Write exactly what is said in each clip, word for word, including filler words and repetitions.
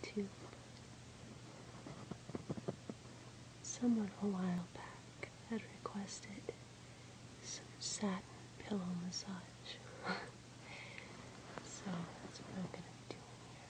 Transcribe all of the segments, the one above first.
YouTube. Someone a while back had requested some satin pillow massage. So that's what I'm going to be doing here.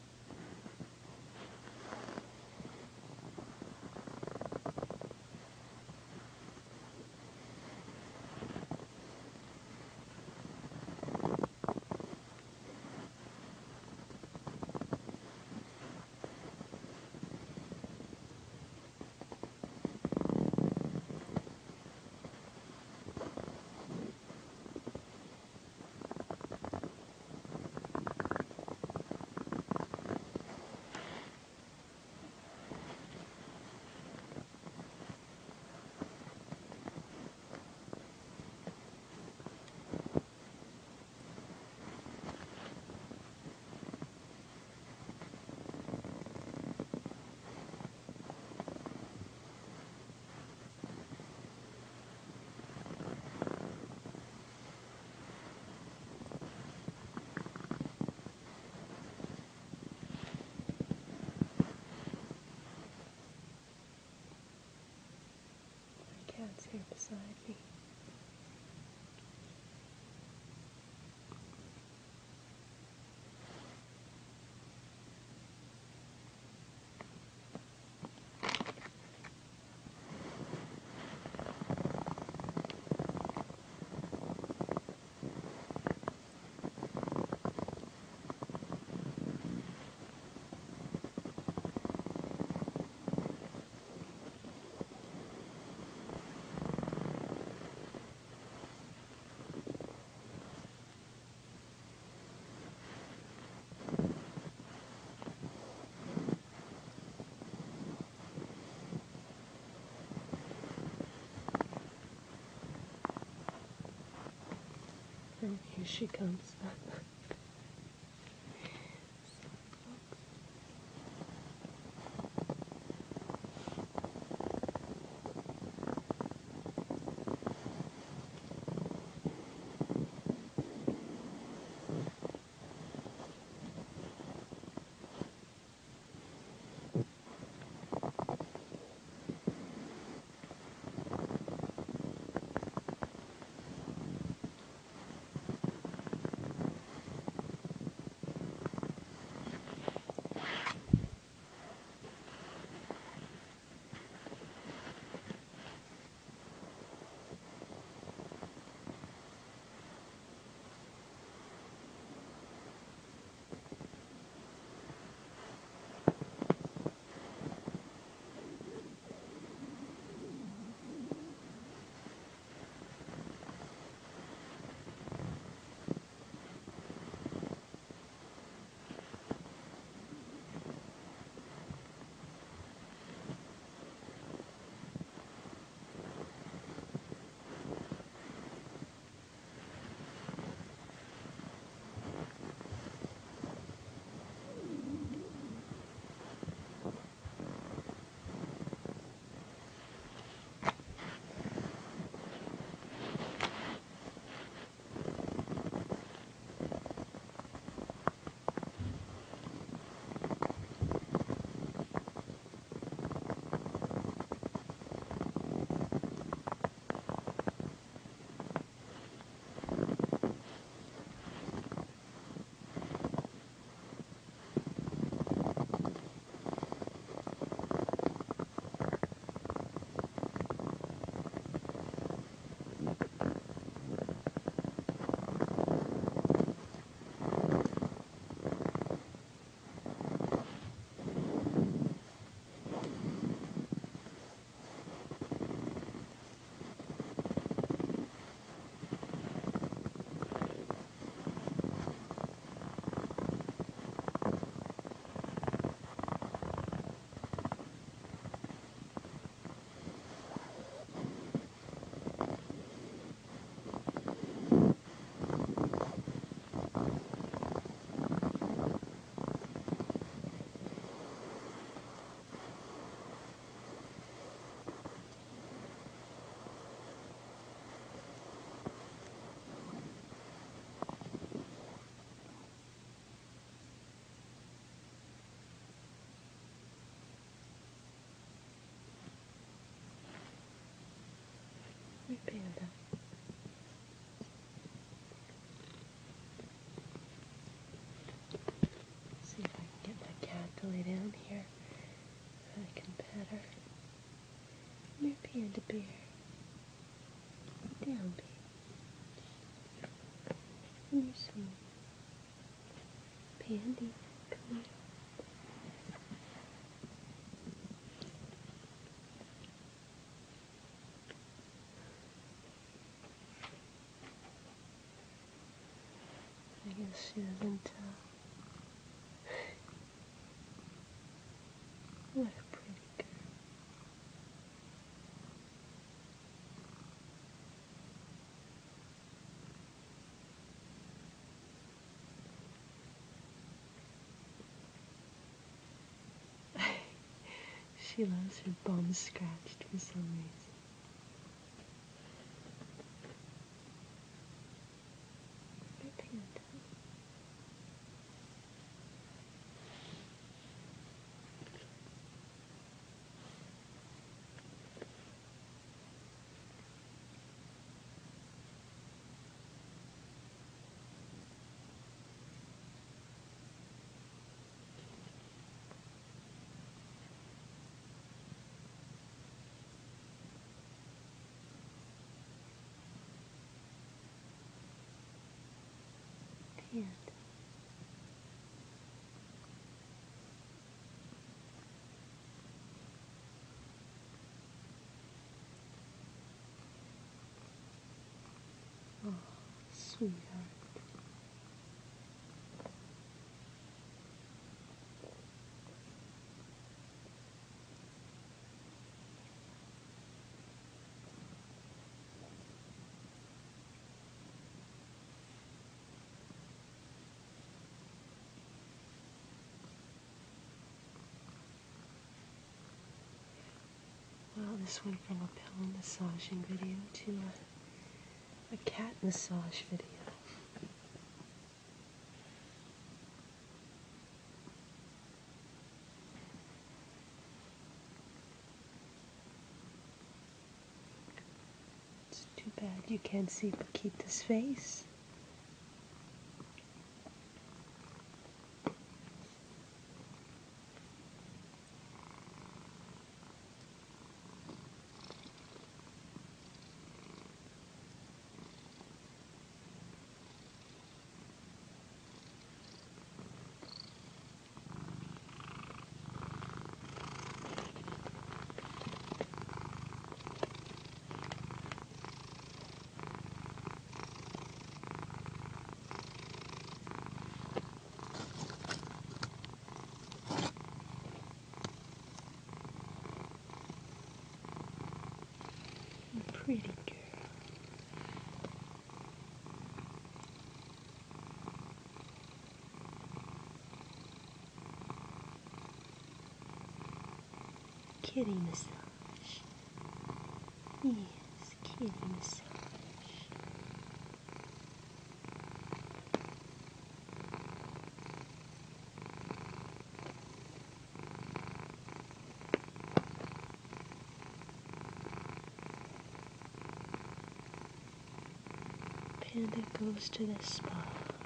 My cat's here beside me. And here she comes. Panda bear. Down, baby. Come here, sweetie. Pandy, come here. I guess she doesn't tell. What a pretty girl. She loves her bum scratched for some reason. Hey, Panda. Panda. Oh, sweetheart. Well, this went from a pillow massaging video to a, a cat massage video. It's too bad you can't see Paquita's face. Pretty girl. Kitty massage. Yes, kitty massage. Panda goes to the spa.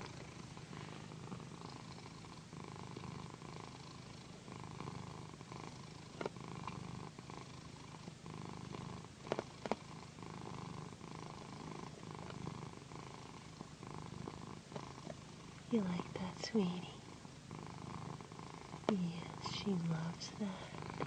You like that, sweetie? Yes, she loves that.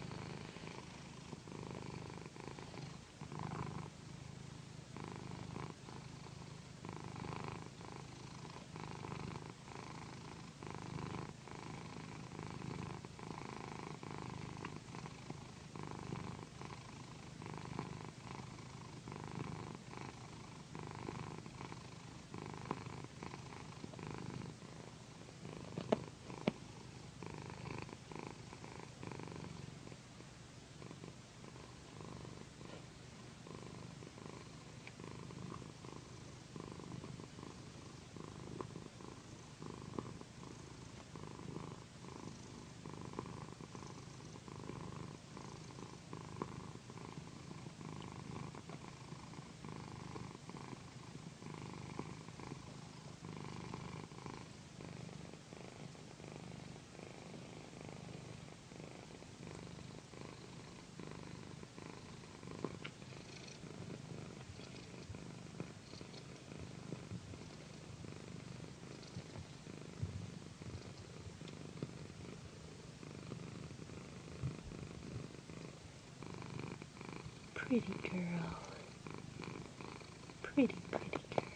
Pretty girl. Pretty, pretty girl.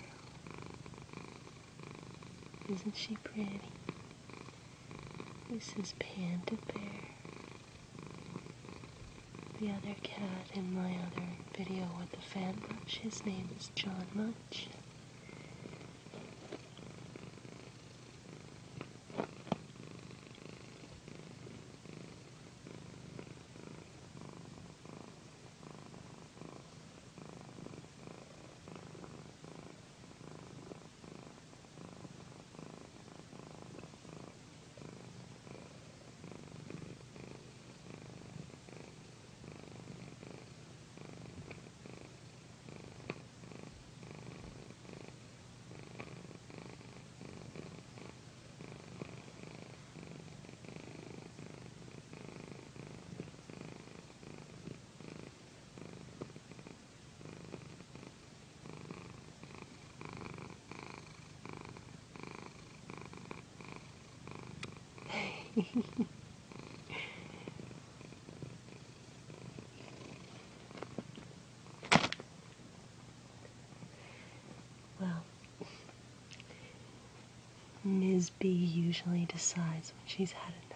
Isn't she pretty? This is Panda Bear. The other cat in my other video with the fan brush, his name is John Munch. Well, Miz B usually decides when she's had